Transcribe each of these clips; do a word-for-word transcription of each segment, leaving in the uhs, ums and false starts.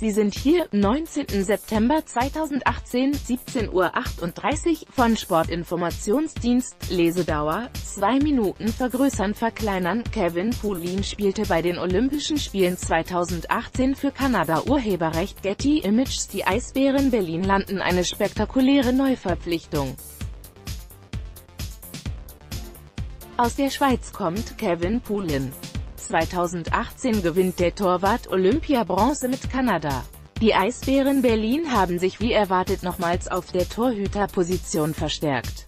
Sie sind hier, neunzehnten September zweitausendachtzehn, siebzehn Uhr achtunddreißig, von Sportinformationsdienst, Lesedauer, zwei Minuten vergrößern verkleinern. Kevin Poulin spielte bei den Olympischen Spielen zweitausendachtzehn für Kanada. Urheberrecht Getty Images. Die Eisbären Berlin landen eine spektakuläre Neuverpflichtung. Aus der Schweiz kommt Kevin Poulin. zweitausendachtzehn gewinnt der Torwart Olympia-Bronze mit Kanada. Die Eisbären Berlin haben sich wie erwartet nochmals auf der Torhüterposition verstärkt.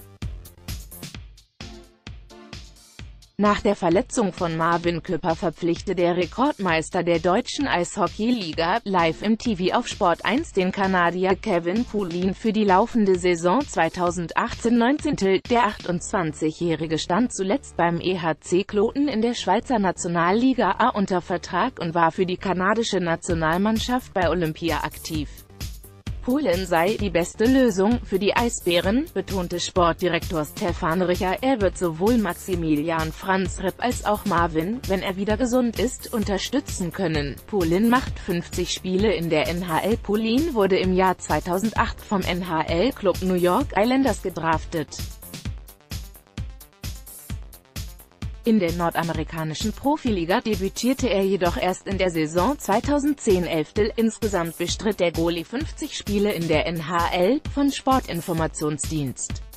Nach der Verletzung von Marvin Küpper verpflichtete der Rekordmeister der deutschen Eishockey-Liga, live im T V auf Sport eins, den Kanadier Kevin Poulin für die laufende Saison zweitausendachtzehn neunzehn. Der achtundzwanzigjährige stand zuletzt beim E H C Kloten in der Schweizer Nationalliga A unter Vertrag und war für die kanadische Nationalmannschaft bei Olympia aktiv. Poulin sei die beste Lösung für die Eisbären, betonte Sportdirektor Stefan Richer. Er wird sowohl Maximilian Franz Repp als auch Marvin, wenn er wieder gesund ist, unterstützen können. Poulin macht fünfzig Spiele in der N H L. Poulin wurde im Jahr zweitausendacht vom N H L-Club New York Islanders gedraftet. In der nordamerikanischen Profiliga debütierte er jedoch erst in der Saison zweitausendzehn elf. Insgesamt bestritt der Goalie fünfzig Spiele in der N H L, von Sportinformationsdienst.